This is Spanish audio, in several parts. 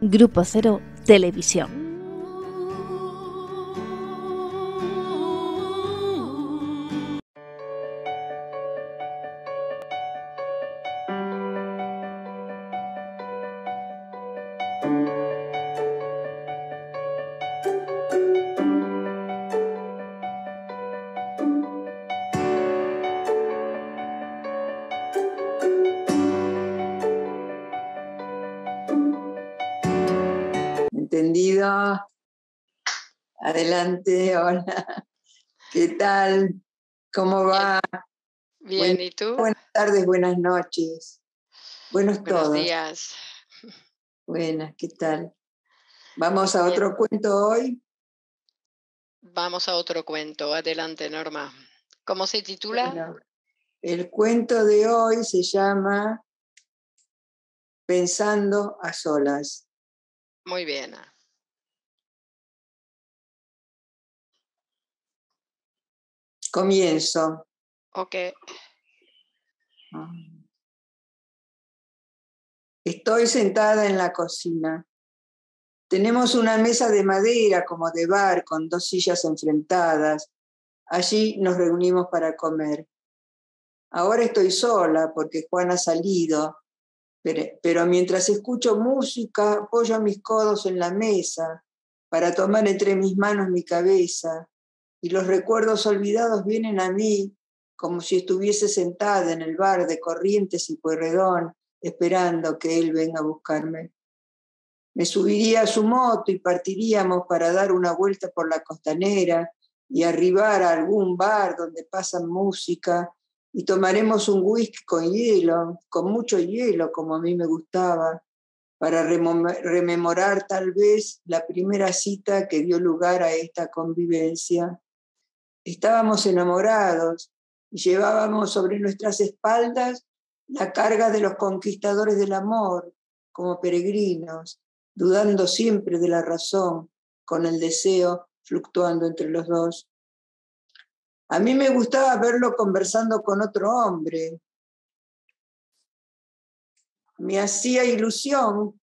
Grupo Cero Televisión. ¿Entendido? Adelante, hola. ¿Qué tal? ¿Cómo va? Bien, ¿y tú? Buenas tardes, buenas noches. Buenos Buenos todos. días. Buenas, ¿qué tal? ¿Vamos a Bien. otro cuento hoy? Vamos a otro cuento. Adelante, Norma. ¿Cómo se titula? Bueno, el cuento de hoy se llama Pensando a solas. Muy bien. Comienzo. Ok. Estoy sentada en la cocina. Tenemos una mesa de madera como de bar con dos sillas enfrentadas. Allí nos reunimos para comer. Ahora estoy sola porque Juan ha salido, pero mientras escucho música apoyo mis codos en la mesa para tomar entre mis manos mi cabeza y los recuerdos olvidados vienen a mí como si estuviese sentada en el bar de Corrientes y Pueyrredón esperando que él venga a buscarme. Me subiría a su moto y partiríamos para dar una vuelta por la costanera y arribar a algún bar donde pasan música y tomaremos un whisky con hielo, con mucho hielo como a mí me gustaba, para rememorar tal vez la primera cita que dio lugar a esta convivencia. Estábamos enamorados y llevábamos sobre nuestras espaldas la carga de los conquistadores del amor, como peregrinos, dudando siempre de la razón, con el deseo fluctuando entre los dos. A mí me gustaba verlo conversando con otro hombre. Me hacía ilusión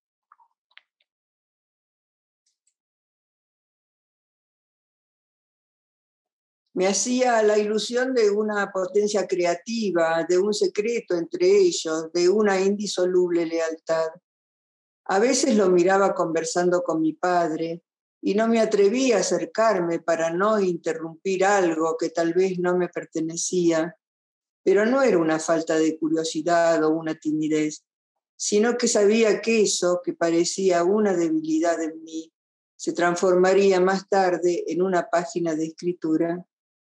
la ilusión de una potencia creativa, de un secreto entre ellos, de una indisoluble lealtad. A veces lo miraba conversando con mi padre y no me atrevía a acercarme para no interrumpir algo que tal vez no me pertenecía, pero no era una falta de curiosidad o una timidez, sino que sabía que eso, que parecía una debilidad en mí, se transformaría más tarde en una página de escritura.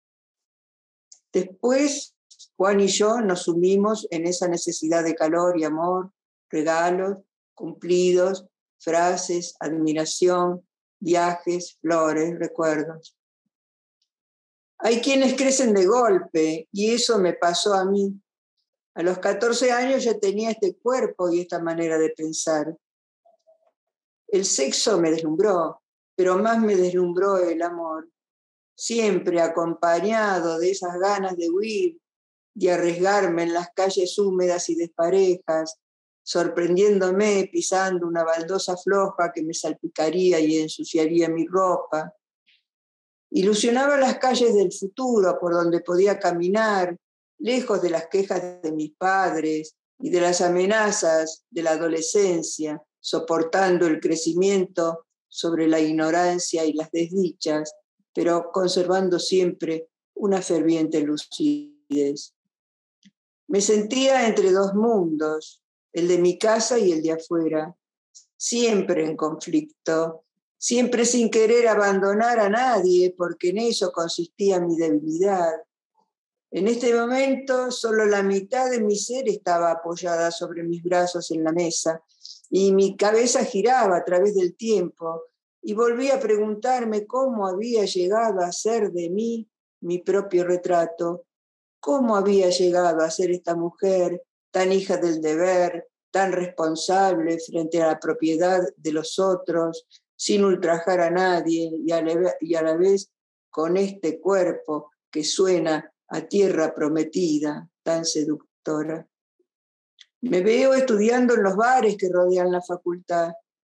Después, Juan y yo nos sumimos en esa necesidad de calor y amor, regalos, cumplidos, frases, admiración, viajes, flores, recuerdos. Hay quienes crecen de golpe y eso me pasó a mí. A los 14 años ya tenía este cuerpo y esta manera de pensar. El sexo me deslumbró, pero más me deslumbró el amor, siempre acompañado de esas ganas de huir, de arriesgarme en las calles húmedas y desparejas, sorprendiéndome pisando una baldosa floja que me salpicaría y ensuciaría mi ropa. Ilusionaba las calles del futuro por donde podía caminar, lejos de las quejas de mis padres y de las amenazas de la adolescencia, soportando el crecimiento sobre la ignorancia y las desdichas, pero conservando siempre una ferviente lucidez. Me sentía entre dos mundos, el de mi casa y el de afuera, siempre en conflicto, siempre sin querer abandonar a nadie, porque en eso consistía mi debilidad. En este momento, solo la mitad de mi ser estaba apoyada sobre mis brazos en la mesa, y mi cabeza giraba a través del tiempo, y volví a preguntarme cómo había llegado a ser de mí mi propio retrato. ¿Cómo había llegado a ser esta mujer tan hija del deber, tan responsable frente a la propiedad de los otros, sin ultrajar a nadie y a la vez con este cuerpo que suena a tierra prometida, tan seductora? Me veo estudiando en los bares que rodean la facultad.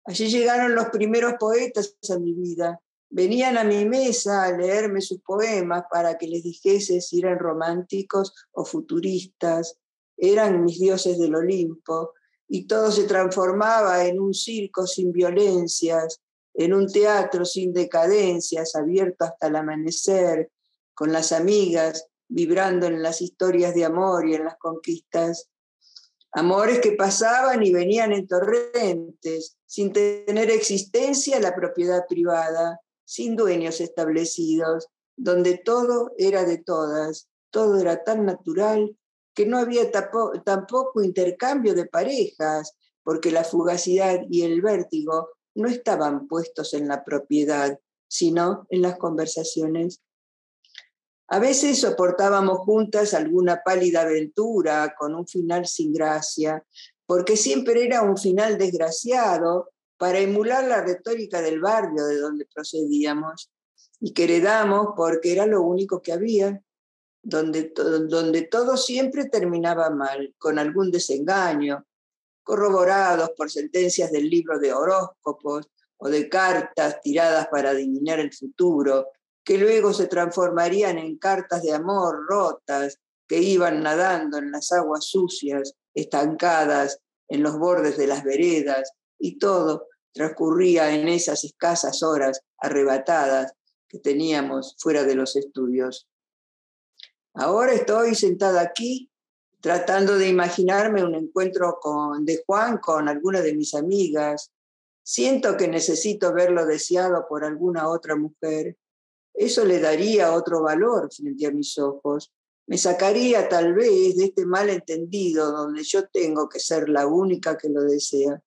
Allí llegaron los primeros poetas a mi vida. Venían a mi mesa a leerme sus poemas para que les dijese si eran románticos o futuristas. Eran mis dioses del Olimpo, y todo se transformaba en un circo sin violencias, en un teatro sin decadencias, abierto hasta el amanecer, con las amigas vibrando en las historias de amor y en las conquistas. Amores que pasaban y venían en torrentes, sin tener existencia la propiedad privada, sin dueños establecidos, donde todo era de todas, todo era tan natural que no había tampoco intercambio de parejas, porque la fugacidad y el vértigo no estaban puestos en la propiedad, sino en las conversaciones. A veces soportábamos juntas alguna pálida aventura con un final sin gracia, porque siempre era un final desgraciado para emular la retórica del barrio de donde procedíamos, y que heredamos porque era lo único que había, donde todo siempre terminaba mal, con algún desengaño, corroborados por sentencias del libro de horóscopos o de cartas tiradas para adivinar el futuro, que luego se transformarían en cartas de amor rotas que iban nadando en las aguas sucias, estancadas en los bordes de las veredas, y todo transcurría en esas escasas horas arrebatadas que teníamos fuera de los estudios. Ahora estoy sentada aquí tratando de imaginarme un encuentro de Juan con alguna de mis amigas. Siento que necesito verlo deseado por alguna otra mujer. Eso le daría otro valor frente a mis ojos. Me sacaría tal vez de este malentendido donde yo tengo que ser la única que lo desea.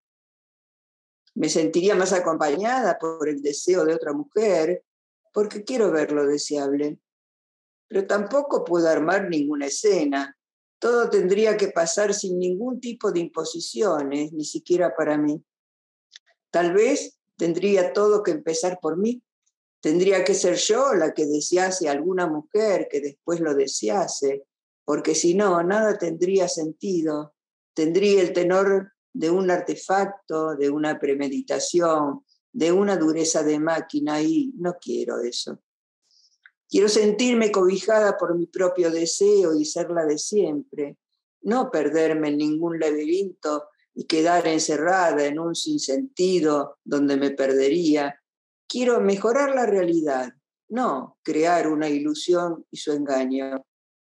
Me sentiría más acompañada por el deseo de otra mujer, porque quiero verlo deseable. Pero tampoco puedo armar ninguna escena. Todo tendría que pasar sin ningún tipo de imposiciones, ni siquiera para mí. Tal vez tendría todo que empezar por mí. Tendría que ser yo la que desease a alguna mujer que después lo desease, porque si no, nada tendría sentido. Tendría el tenor de un artefacto, de una premeditación, de una dureza de máquina, y no quiero eso. Quiero sentirme cobijada por mi propio deseo y ser la de siempre, no perderme en ningún laberinto y quedar encerrada en un sinsentido donde me perdería. Quiero mejorar la realidad, no crear una ilusión y su engaño.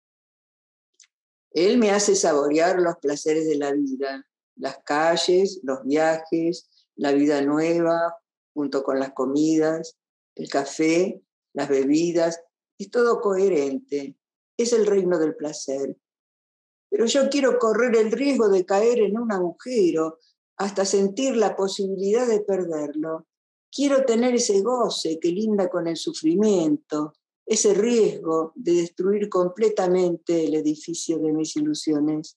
Él me hace saborear los placeres de la vida, las calles, los viajes, la vida nueva, junto con las comidas, el café, las bebidas. Es todo coherente, es el reino del placer. Pero yo quiero correr el riesgo de caer en un agujero hasta sentir la posibilidad de perderlo. Quiero tener ese goce que linda con el sufrimiento, ese riesgo de destruir completamente el edificio de mis ilusiones.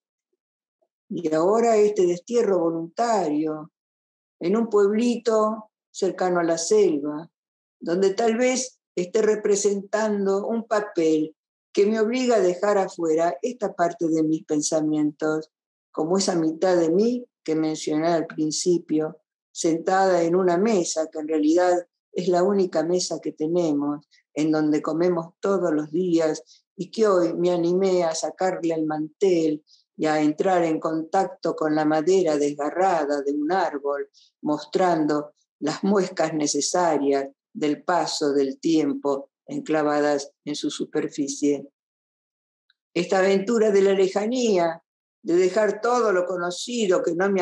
Y ahora este destierro voluntario, en un pueblito cercano a la selva, donde tal vez esté representando un papel que me obliga a dejar afuera esta parte de mis pensamientos, como esa mitad de mí que mencioné al principio, sentada en una mesa que en realidad es la única mesa que tenemos, en donde comemos todos los días, y que hoy me animé a sacarle el mantel y a entrar en contacto con la madera desgarrada de un árbol, mostrando las muescas necesarias del paso del tiempo enclavadas en su superficie. Esta aventura de la lejanía, de dejar todo lo conocido que no me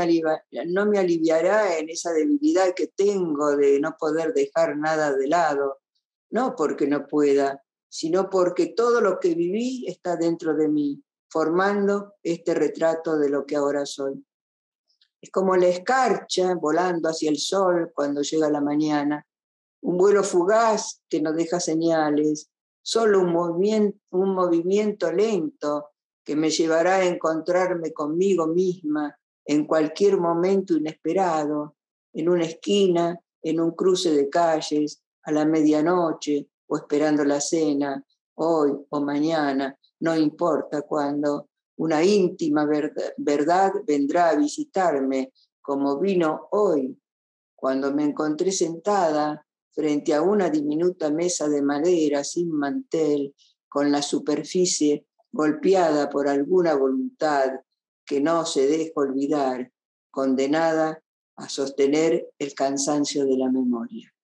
aliviará en esa debilidad que tengo de no poder dejar nada de lado, no porque no pueda, sino porque todo lo que viví está dentro de mí, formando este retrato de lo que ahora soy. Es como la escarcha volando hacia el sol cuando llega la mañana, un vuelo fugaz que no deja señales, solo un movimiento lento que me llevará a encontrarme conmigo misma en cualquier momento inesperado, en una esquina, en un cruce de calles, a la medianoche o esperando la cena, hoy o mañana, no importa cuándo. Una íntima verdad vendrá a visitarme como vino hoy cuando me encontré sentada frente a una diminuta mesa de madera sin mantel, con la superficie golpeada por alguna voluntad que no se deja olvidar, condenada a sostener el cansancio de la memoria.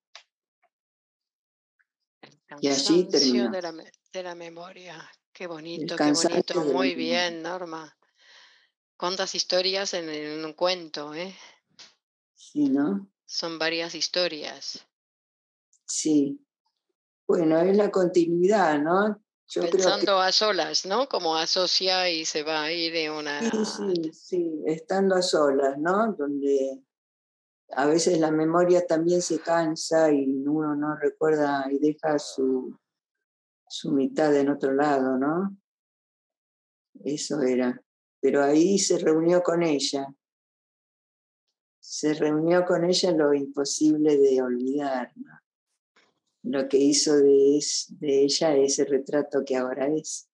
Y allí terminó. De la memoria. Qué El bonito, qué cansancio bonito. de la Muy memoria. bien, Norma. ¿Cuántas historias en un cuento, eh? Sí, ¿no? Son varias historias. Sí. Bueno, es la continuidad, ¿no? Yo creo que Pensando a solas, ¿no? Como asocia y se va ahí de una... sí, estando a solas, ¿no? Donde a veces la memoria también se cansa y uno no recuerda y deja su mitad en otro lado, ¿no? Eso era. Pero ahí se reunió con ella. Se reunió con ella lo imposible de olvidar, ¿no? Lo que hizo de ella ese retrato que ahora es.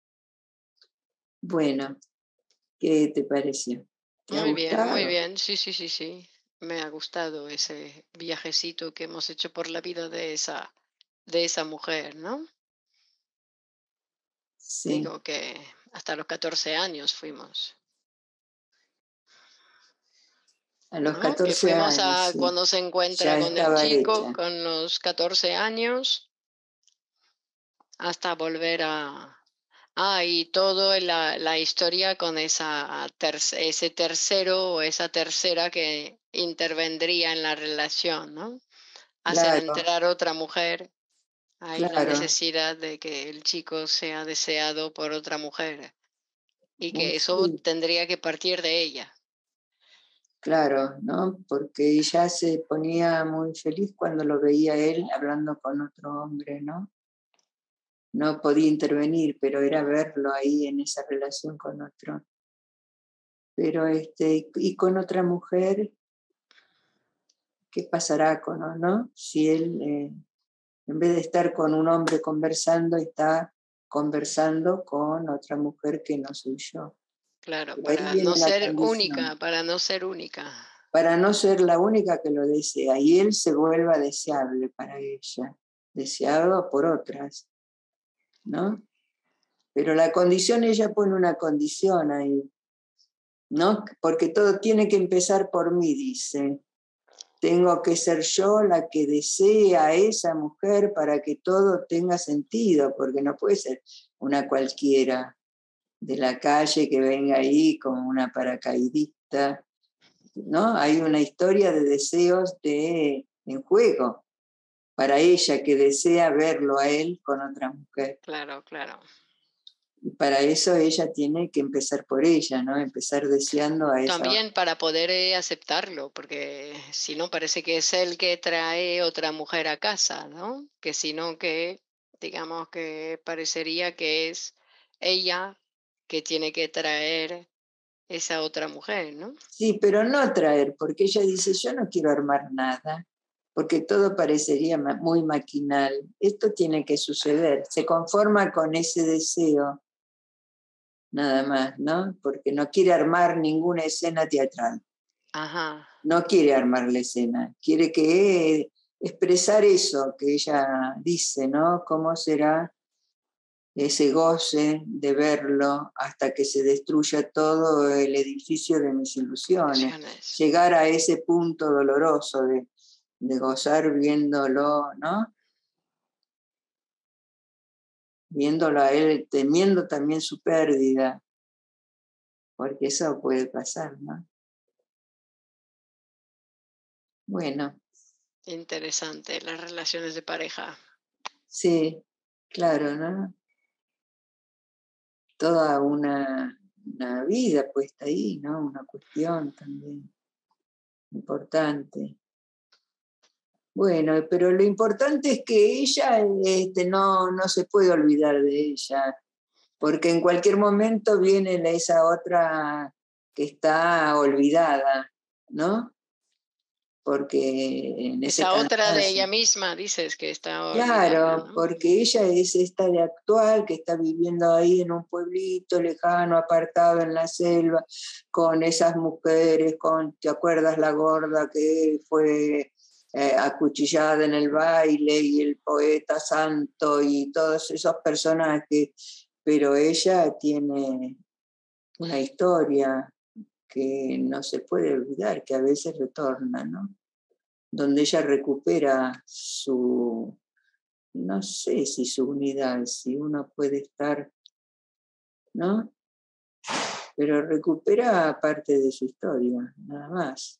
Bueno, ¿qué te pareció? ¿Te ha Muy gustado? bien. Sí, sí, sí, sí. Me ha gustado ese viajecito que hemos hecho por la vida de esa mujer, ¿no? Sí. Digo que hasta los 14 años fuimos, A los ¿no? Que 14 fuimos años, a sí. cuando se encuentra Ya con el estaba chico hecha. con los 14 años hasta volver a... Ah, y todo la historia con ese tercero o esa tercera que intervendría en la relación, ¿no? Hacer Claro, entrar otra mujer. Hay la claro. necesidad de que el chico sea deseado por otra mujer y que eso Sí, tendría que partir de ella. claro, ¿no? Porque ella se ponía muy feliz cuando lo veía él hablando con otro hombre, ¿no? No podía intervenir, pero era verlo ahí en esa relación con otro. Pero y con otra mujer, ¿qué pasará con, no? Si él, en vez de estar con un hombre conversando, está conversando con otra mujer que no soy yo. Claro, Pero ahí viene la condición. para no ser única. Para no ser la única que lo desea, y él se vuelva deseable para ella, deseado por otras, ¿no? Pero la condición, ella pone una condición ahí, ¿no? Porque todo tiene que empezar por mí, dice. Tengo que ser yo la que desee a esa mujer para que todo tenga sentido, porque no puede ser una cualquiera de la calle que venga ahí como una paracaidista, ¿no? Hay una historia de deseos en juego para ella que desea verlo a él con otra mujer. Claro, claro. Y para eso ella tiene que empezar por ella, ¿no? Empezar deseando a esa otra. También para poder aceptarlo, porque si no parece que es él que trae otra mujer a casa, ¿no? Que sino que, digamos que parecería que es ella que tiene que traer esa otra mujer, ¿no? Sí, pero no traer, porque ella dice, yo no quiero armar nada, porque todo parecería muy maquinal. Esto tiene que suceder. Se conforma con ese deseo, nada más, ¿no? Porque no quiere armar ninguna escena teatral. Ajá, No quiere armar la escena, quiere que expresar eso que ella dice, ¿no? ¿Cómo será ese goce de verlo hasta que se destruya todo el edificio de mis ilusiones? ilusiones. Llegar a ese punto doloroso de gozar viéndolo, ¿no? Viéndolo a él, temiendo también su pérdida, porque eso puede pasar, ¿no? Bueno, Interesante, las relaciones de pareja. sí, claro, ¿no? Toda una vida puesta ahí, ¿no? Una cuestión también importante. Bueno, pero lo importante es que ella no se puede olvidar de ella, porque en cualquier momento viene esa otra que está olvidada, ¿no? porque en ese Esa otra de ella Canadá. misma, dices que está olvidada, Claro, ¿no? porque ella es esta de actual que está viviendo ahí en un pueblito lejano, apartado en la selva, con esas mujeres, ¿te acuerdas la gorda que fue acuchillada en el baile y el poeta santo y todos esos personajes? Pero ella tiene una historia que no se puede olvidar, que a veces retorna, ¿no? Donde ella recupera no sé si su unidad, si uno puede estar, ¿no? Pero recupera parte de su historia, nada más,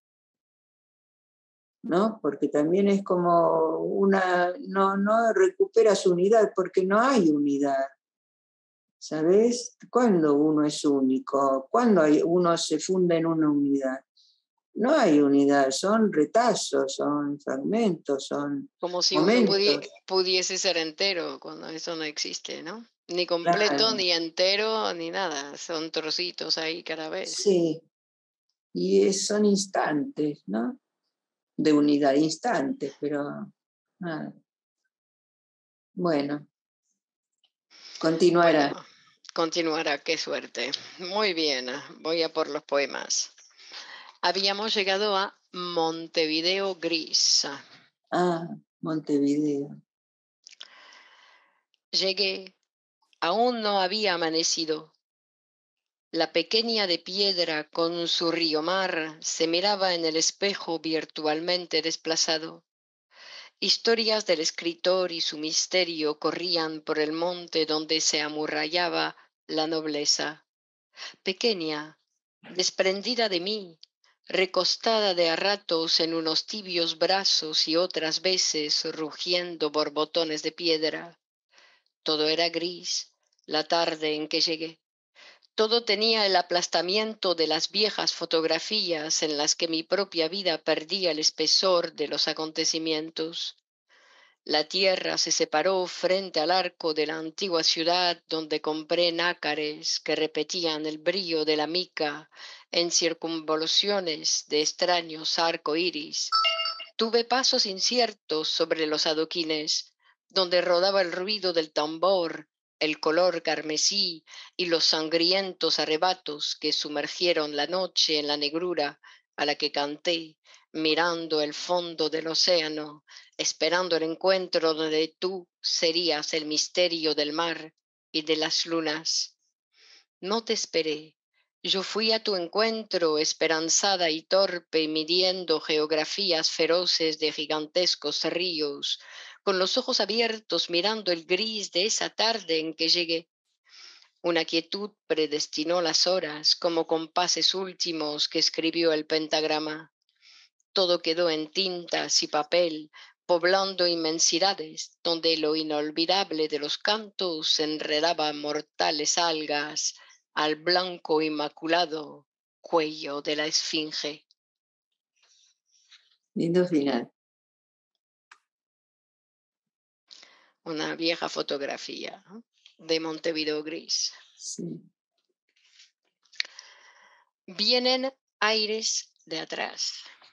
¿no? Porque también es como no recupera su unidad, porque no hay unidad, ¿sabes? ¿Cuándo uno es único? ¿Cuándo uno se funda en una unidad? No hay unidad, son retazos, son fragmentos, son Como si uno momentos. pudiese ser entero, cuando eso no existe, ¿no? Ni completo, Claro, ni entero, ni nada. Son trocitos ahí cada vez. sí, y son instantes, ¿no? De unidad, instantes, pero nada. Bueno, Bueno, continuará. continuará, qué suerte. Muy bien, voy a por los poemas. Habíamos llegado a Montevideo Gris. Ah, Montevideo. Llegué, aún no había amanecido. La pequeña de piedra con su río mar se miraba en el espejo virtualmente desplazado. Historias del escritor y su misterio corrían por el monte donde se amurallaba la nobleza. Pequeña, desprendida de mí, recostada de a ratos en unos tibios brazos y otras veces rugiendo borbotones de piedra. Todo era gris, la tarde en que llegué. Todo tenía el aplastamiento de las viejas fotografías en las que mi propia vida perdía el espesor de los acontecimientos. La tierra se separó frente al arco de la antigua ciudad donde compré nácares que repetían el brillo de la mica en circunvoluciones de extraños arco iris. Tuve pasos inciertos sobre los adoquines, donde rodaba el ruido del tambor, el color carmesí y los sangrientos arrebatos que sumergieron la noche en la negrura a la que canté, mirando el fondo del océano, esperando el encuentro donde tú serías el misterio del mar y de las lunas. No te esperé. Yo fui a tu encuentro esperanzada y torpe, midiendo geografías feroces de gigantescos ríos, con los ojos abiertos mirando el gris de esa tarde en que llegué. Una quietud predestinó las horas como compases últimos que escribió el pentagrama. Todo quedó en tintas y papel, poblando inmensidades, donde lo inolvidable de los cantos enredaba mortales algas al blanco inmaculado cuello de la esfinge. Lindo final. Una vieja fotografía, ¿no?, de Montevideo Gris. Sí. Vienen aires de atrás.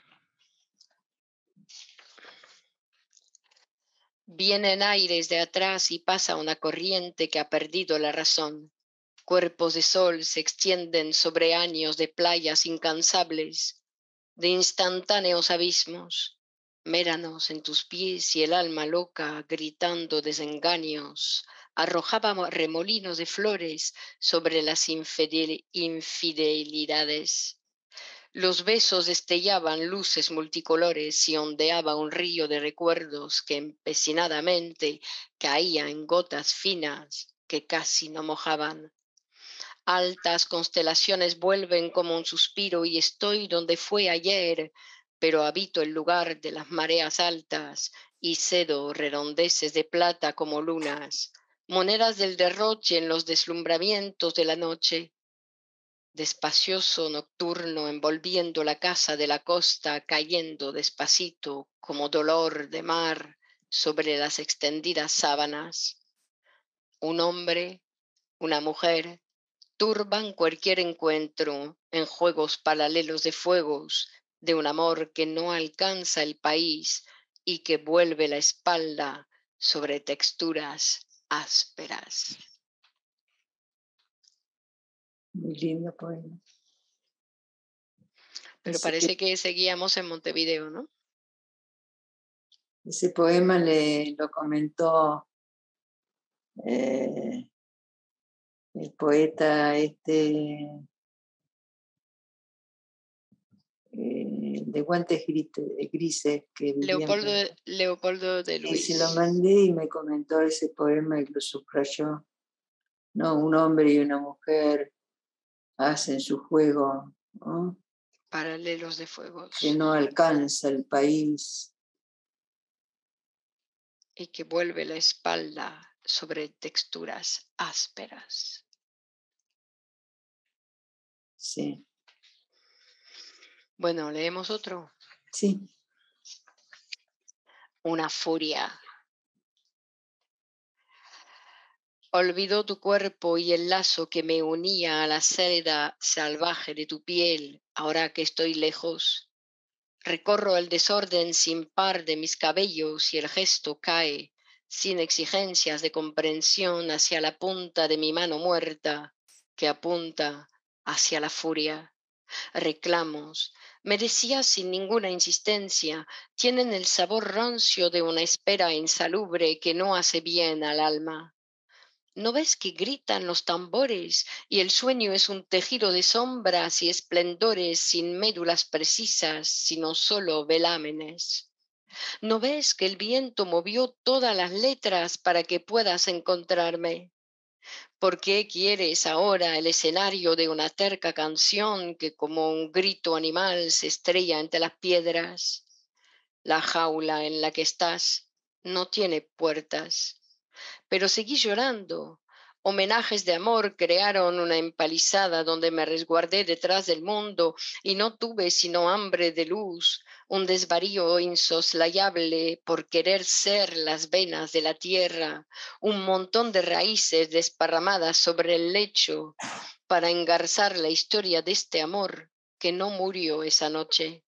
Vienen aires de atrás y pasa una corriente que ha perdido la razón. Cuerpos de sol se extienden sobre años de playas incansables, de instantáneos abismos. Méranos en tus pies y el alma loca, gritando desengaños, arrojaba remolinos de flores sobre las infidelidades. Los besos destellaban luces multicolores y ondeaba un río de recuerdos que empecinadamente caía en gotas finas que casi no mojaban. Altas constelaciones vuelven como un suspiro y estoy donde fue ayer, pero habito el lugar de las mareas altas y cedo redondeces de plata como lunas, monedas del derroche en los deslumbramientos de la noche. Despacioso nocturno envolviendo la casa de la costa, cayendo despacito como dolor de mar sobre las extendidas sábanas. Un hombre, una mujer, turban cualquier encuentro en juegos paralelos de fuegos, de un amor que no alcanza el país y que vuelve la espalda sobre texturas ásperas. Muy lindo poema. Pero parece que seguíamos en Montevideo, ¿no? Ese poema lo comentó el poeta de guantes grises que vivía en Leopoldo de Y se Luis. lo mandé y me comentó ese poema y lo subrayó. No, un hombre y una mujer hacen su juego, ¿no? Paralelos de fuegos. Que no alcanza el país. Y que vuelve la espalda sobre texturas ásperas. Sí. Bueno, leemos otro. Sí. Una furia. Olvidó tu cuerpo y el lazo que me unía a la celda salvaje de tu piel, ahora que estoy lejos. Recorro el desorden sin par de mis cabellos y el gesto cae, sin exigencias de comprensión, hacia la punta de mi mano muerta, que apunta hacia la furia. Reclamos, me decías sin ninguna insistencia, tienen el sabor rancio de una espera insalubre que no hace bien al alma. ¿No ves que gritan los tambores y el sueño es un tejido de sombras y esplendores sin médulas precisas, sino solo velámenes? ¿No ves que el viento movió todas las letras para que puedas encontrarme? ¿Por qué quieres ahora el escenario de una terca canción que como un grito animal se estrella entre las piedras? La jaula en la que estás no tiene puertas. Pero seguí llorando. Homenajes de amor crearon una empalizada donde me resguardé detrás del mundo y no tuve sino hambre de luz, un desvarío insoslayable por querer ser las venas de la tierra, un montón de raíces desparramadas sobre el lecho para engarzar la historia de este amor que no murió esa noche.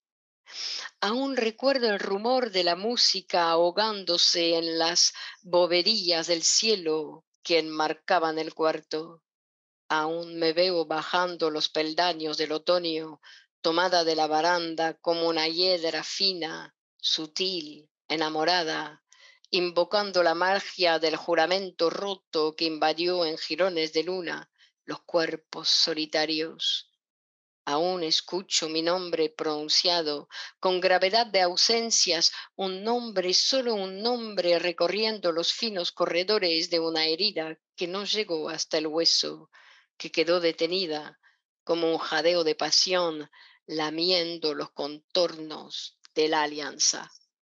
Aún recuerdo el rumor de la música ahogándose en las bovedillas del cielo que enmarcaban el cuarto. Aún me veo bajando los peldaños del otoño, tomada de la baranda como una hiedra fina, sutil, enamorada, invocando la magia del juramento roto que invadió en jirones de luna los cuerpos solitarios. Aún escucho mi nombre pronunciado con gravedad de ausencias, un nombre, solo un nombre recorriendo los finos corredores de una herida que no llegó hasta el hueso, que quedó detenida como un jadeo de pasión, lamiendo los contornos de la alianza.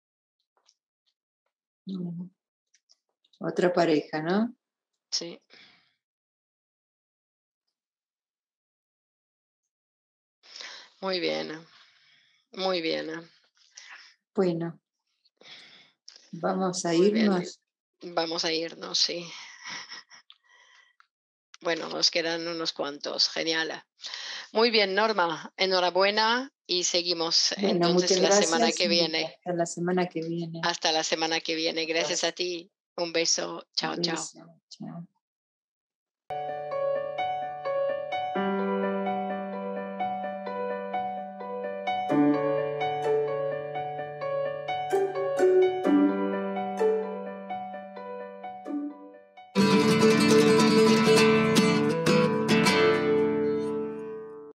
Otra pareja, ¿no? Sí. Muy bien, muy bien. Bueno, vamos a Muy bien. irnos. Vamos a irnos, sí. Bueno, nos quedan unos cuantos. Genial. Muy bien, Norma. Enhorabuena y seguimos Bueno, entonces muchas la semana gracias que y viene. hasta la semana que viene. Hasta la semana que viene. Gracias a Gracias. ti. Un beso. Chao, Un chao. beso. Chao.